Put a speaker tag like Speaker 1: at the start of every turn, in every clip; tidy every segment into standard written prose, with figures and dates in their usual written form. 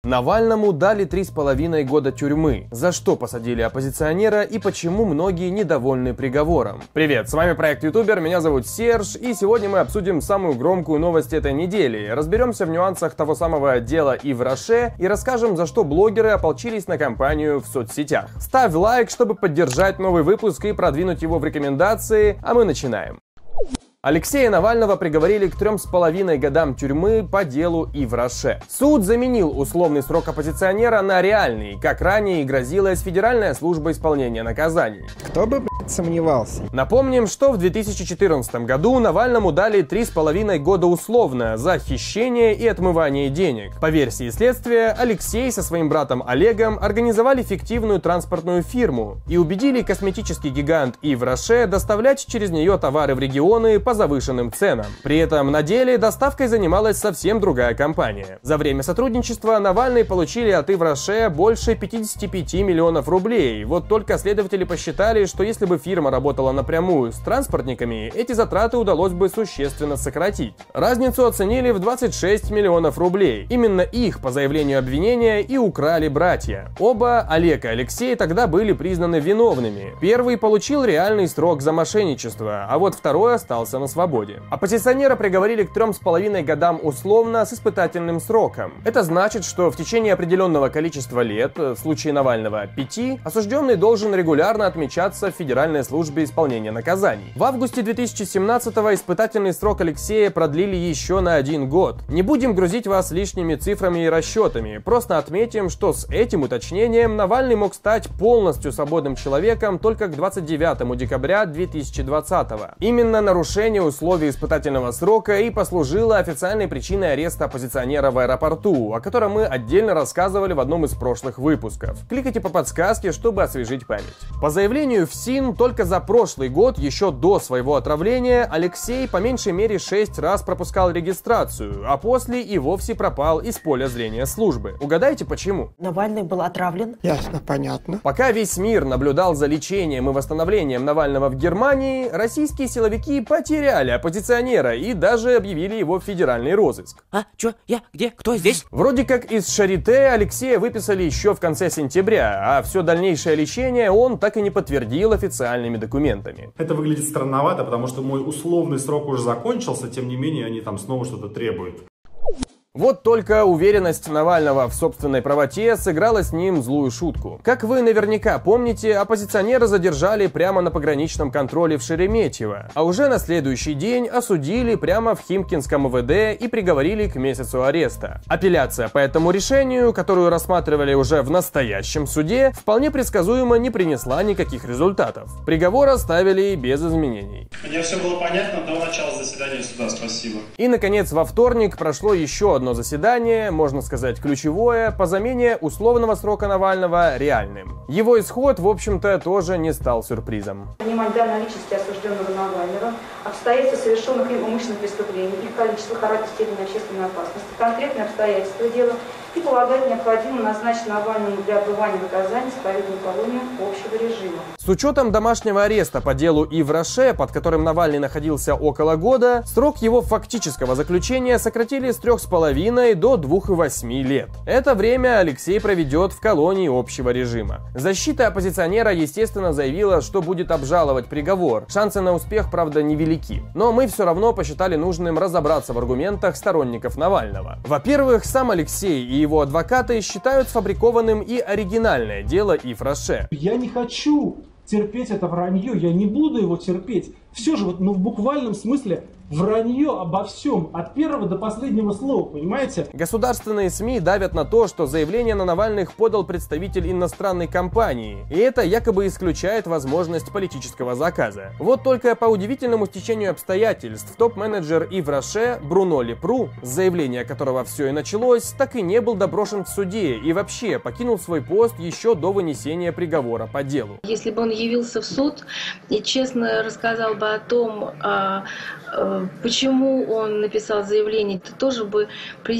Speaker 1: Навальному дали 3,5 года тюрьмы. За что посадили оппозиционера и почему многие недовольны приговором? Привет, с вами проект Ютубер, меня зовут Серж, и сегодня мы обсудим самую громкую новость этой недели. Разберемся в нюансах того самого дела Ив Роше и расскажем, за что блогеры ополчились на кампанию в соцсетях. Ставь лайк, чтобы поддержать новый выпуск и продвинуть его в рекомендации, а мы начинаем. Алексея Навального приговорили к 3,5 годам тюрьмы по делу Ив Роше. Суд заменил условный срок оппозиционера на реальный, как ранее и грозилась Федеральная служба исполнения наказаний.
Speaker 2: Кто бы, сомневался.
Speaker 1: Напомним, что в 2014 году Навальному дали 3,5 года условно за хищение и отмывание денег. По версии следствия, Алексей со своим братом Олегом организовали фиктивную транспортную фирму и убедили косметический гигант Ив Роше доставлять через нее товары в регионы по завышенным ценам. При этом на деле доставкой занималась совсем другая компания. За время сотрудничества Навальный получили от Ив Роше больше 55 миллионов рублей. Вот только следователи посчитали, что если бы фирма работала напрямую с транспортниками, эти затраты удалось бы существенно сократить. Разницу оценили в 26 миллионов рублей. Именно их, по заявлению обвинения, и украли братья. Оба, Олег и Алексей, тогда были признаны виновными. Первый получил реальный срок за мошенничество, а вот второй остался на свободе. Оппозиционера приговорили к 3,5 годам условно с испытательным сроком. Это значит, что в течение определенного количества лет, в случае Навального 5, осужденный должен регулярно отмечаться в Федеральной службе исполнения наказаний. В августе 2017-го испытательный срок Алексея продлили еще на 1 год. Не будем грузить вас лишними цифрами и расчетами, просто отметим, что с этим уточнением Навальный мог стать полностью свободным человеком только к 29 декабря 2020-го. Именно нарушение условий испытательного срока и послужило официальной причиной ареста оппозиционера в аэропорту, о котором мы отдельно рассказывали в одном из прошлых выпусков. Кликайте по подсказке, чтобы освежить память. По заявлению ФСИН, только за прошлый год, еще до своего отравления, Алексей по меньшей мере 6 раз пропускал регистрацию, а после и вовсе пропал из поля зрения службы. Угадайте почему?
Speaker 3: Навальный был отравлен.
Speaker 2: Ясно, понятно.
Speaker 1: Пока весь мир наблюдал за лечением и восстановлением Навального в Германии, российские силовики потеряли оппозиционера и даже объявили его в федеральный розыск.
Speaker 3: А? Чё? Я? Где? Кто здесь?
Speaker 1: Вроде как из Шарите Алексея выписали еще в конце сентября, а все дальнейшее лечение он так и не подтвердил официальными документами.
Speaker 4: Это выглядит странновато, потому что мой условный срок уже закончился, тем не менее они там снова что-то требуют.
Speaker 1: Вот только уверенность Навального в собственной правоте сыграла с ним злую шутку. Как вы наверняка помните, оппозиционера задержали прямо на пограничном контроле в Шереметьево, а уже на следующий день осудили прямо в Химкинском МВД и приговорили к месяцу ареста. Апелляция по этому решению, которую рассматривали уже в настоящем суде, вполне предсказуемо не принесла никаких результатов. Приговор оставили без изменений.
Speaker 5: Мне все было понятно до начала заседания суда, спасибо.
Speaker 1: И, наконец, во вторник прошло еще одно заседание, можно сказать ключевое, по замене условного срока Навального реальным. Его исход, в общем-то, тоже не стал сюрпризом.
Speaker 6: Понимать данные личности осужденного Навального, обстоятельства совершенных им умышленных преступлений, их количество, характер, степень общественной опасности, конкретные обстоятельства дела и полагает необходимо назначить Навальному для отбывания наказания с поведением колонию общего режима.
Speaker 1: С учетом домашнего ареста по делу Ив Роше, под которым Навальный находился около года, срок его фактического заключения сократили с 3,5 до 2,8 лет. Это время Алексей проведет в колонии общего режима. Защита оппозиционера, естественно, заявила, что будет обжаловать приговор. Шансы на успех, правда, невелики. Но мы все равно посчитали нужным разобраться в аргументах сторонников Навального. Во-первых, сам Алексей и его адвокаты считают сфабрикованным и оригинальное дело Ив Роше.
Speaker 7: Я не хочу терпеть это вранье, я не буду его терпеть. Все же, в буквальном смысле, вранье обо всем, от первого до последнего слова, понимаете?
Speaker 1: Государственные СМИ давят на то, что заявление на Навальных подал представитель иностранной компании, и это якобы исключает возможность политического заказа. Вот только по удивительному стечению обстоятельств топ-менеджер Ив Роше Бруно Лепру, с заявления которого все и началось, так и не был допрошен в суде и вообще покинул свой пост еще до вынесения приговора по делу.
Speaker 8: Если бы он явился в суд и честно рассказал бы бы о том, почему он написал заявление, это тоже бы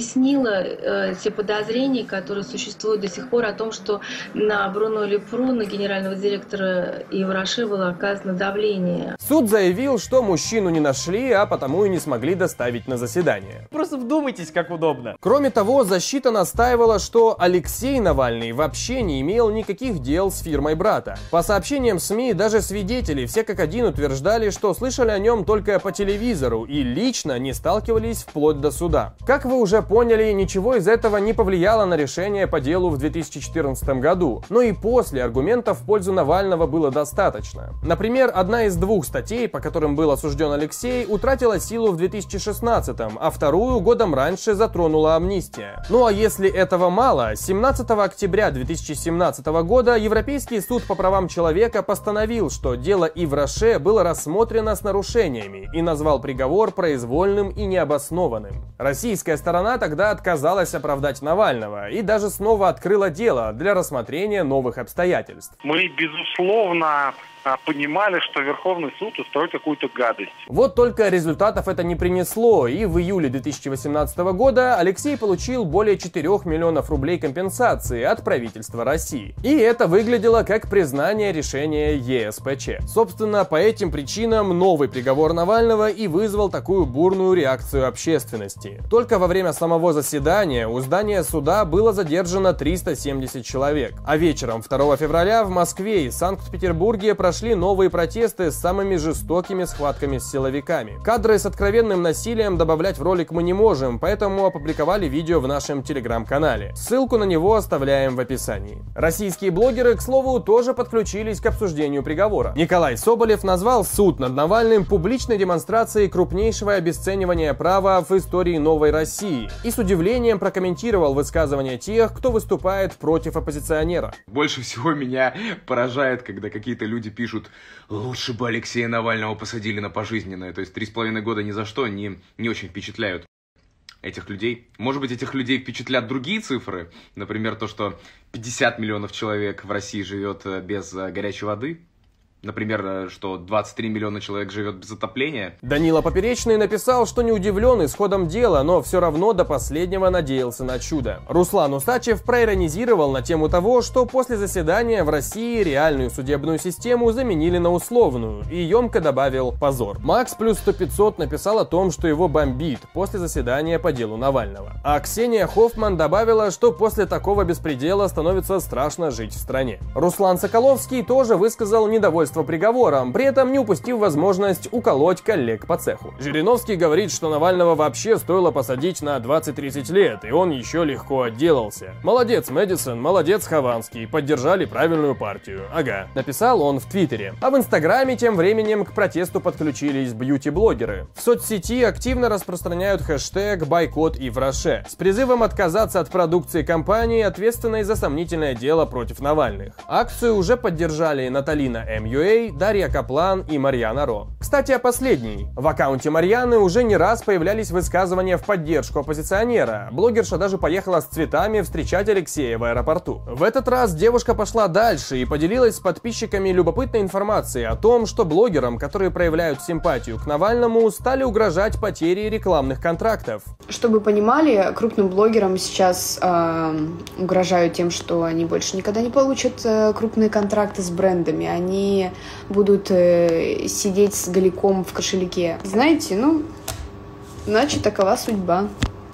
Speaker 8: прояснило те подозрения, которые существуют до сих пор о том, что на Бруно Лепру, на генерального директора Ивраше, было оказано давление.
Speaker 1: Суд заявил, что мужчину не нашли, а потому и не смогли доставить на заседание.
Speaker 9: Просто вдумайтесь, как удобно.
Speaker 1: Кроме того, защита настаивала, что Алексей Навальный вообще не имел никаких дел с фирмой брата. По сообщениям СМИ, даже свидетели все как один утверждали, что слышали о нем только по телевизору и лично не сталкивались вплоть до суда. Как вы уже поняли, ничего из этого не повлияло на решение по делу в 2014 году, но и после аргументов в пользу Навального было достаточно. Например, одна из двух статей, по которым был осужден Алексей, утратила силу в 2016, а вторую годом раньше затронула амнистия. Ну а если этого мало, 17 октября 2017 года Европейский суд по правам человека постановил, что дело Ивраше было рассмотрено с нарушениями и назвал приговор произвольным и необоснованным. Российская сторона тогда отказалась оправдать Навального и даже снова открыла дело для рассмотрения новых обстоятельств.
Speaker 5: Мы, безусловно, понимали, что Верховный суд устроит какую-то гадость.
Speaker 1: Вот только результатов это не принесло, и в июле 2018 года Алексей получил более 4 миллионов рублей компенсации от правительства России. И это выглядело как признание решения ЕСПЧ. Собственно, по этим причинам новый приговор Навального и вызвал такую бурную реакцию общественности. Только во время самого заседания у здания суда было задержано 370 человек. А вечером 2 февраля в Москве и Санкт-Петербурге прошли новые протесты с самыми жестокими схватками с силовиками. Кадры с откровенным насилием добавлять в ролик мы не можем, поэтому опубликовали видео в нашем телеграм-канале. Ссылку на него оставляем в описании. Российские блогеры, к слову, тоже подключились к обсуждению приговора. Николай Соболев назвал суд над Навальным публичной демонстрацией крупнейшего обесценивания права в истории новой России и с удивлением прокомментировал высказывания тех, кто выступает против оппозиционера.
Speaker 10: Больше всего меня поражает, когда какие-то люди пишут: лучше бы Алексея Навального посадили на пожизненное. То есть 3,5 года ни за что не очень впечатляют этих людей. Может быть, этих людей впечатлят другие цифры? Например, то, что 50 миллионов человек в России живет без горячей воды. Например, что 23 миллиона человек живет без отопления.
Speaker 1: Данила Поперечный написал, что не удивлен исходом дела, но все равно до последнего надеялся на чудо. Руслан Усачев проиронизировал на тему того, что после заседания в России реальную судебную систему заменили на условную, и емко добавил «позор». Макс плюс 100-500 написал о том, что его бомбит после заседания по делу Навального. А Ксения Хоффман добавила, что после такого беспредела становится страшно жить в стране. Руслан Соколовский тоже высказал недовольство приговором, при этом не упустив возможность уколоть коллег по цеху. Жириновский говорит, что Навального вообще стоило посадить на 20-30 лет, и он еще легко отделался. Молодец Мэдисон, молодец Хованский, поддержали правильную партию. Ага, написал он в Твиттере. А в Инстаграме тем временем к протесту подключились бьюти-блогеры. В соцсети активно распространяют хэштег «Бойкот Ивраше» с призывом отказаться от продукции компании, ответственной за сомнительное дело против Навальных. Акцию уже поддержали Наталина М.Ю., Дарья Каплан и Марьяна Ро. Кстати, о последней. В аккаунте Марьяны уже не раз появлялись высказывания в поддержку оппозиционера. Блогерша даже поехала с цветами встречать Алексея в аэропорту. В этот раз девушка пошла дальше и поделилась с подписчиками любопытной информацией о том, что блогерам, которые проявляют симпатию к Навальному, стали угрожать потерей рекламных контрактов.
Speaker 11: Чтобы вы понимали, крупным блогерам сейчас угрожают тем, что они больше никогда не получат крупные контракты с брендами. Они будут сидеть с голиком в кошельке. Знаете, значит, такова судьба.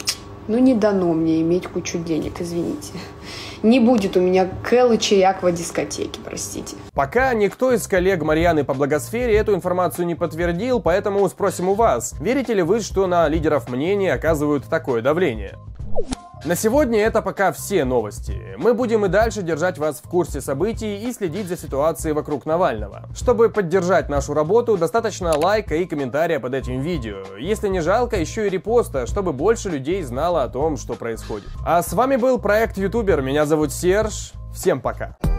Speaker 11: Не дано мне иметь кучу денег, извините. Не будет у меня Кэлыча и аквадискотеки, простите.
Speaker 1: Пока никто из коллег Марьяны по блогосфере эту информацию не подтвердил, поэтому спросим у вас, верите ли вы, что на лидеров мнений оказывают такое давление? На сегодня это пока все новости. Мы будем и дальше держать вас в курсе событий и следить за ситуацией вокруг Навального. Чтобы поддержать нашу работу, достаточно лайка и комментария под этим видео. Если не жалко, еще и репоста, чтобы больше людей знало о том, что происходит. А с вами был проект Ютубер. Меня зовут Серж. Всем пока.